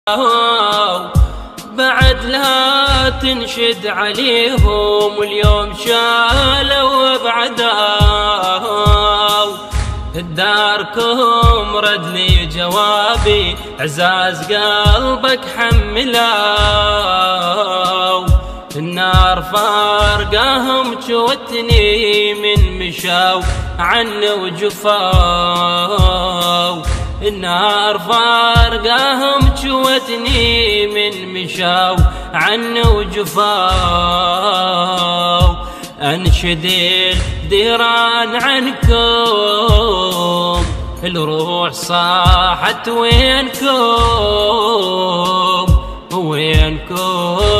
بعد لا تنشد عليهم اليوم شالوا بعداو داركم رد لي جوابي عزاز قلبك حملاو النار فارقاهم جوتني من مشاو عني وجفاو النار فارقاهم جوتني من مشاو عني وجفاو أنشد الديران عنكم الروح صاحت وينكم وينكم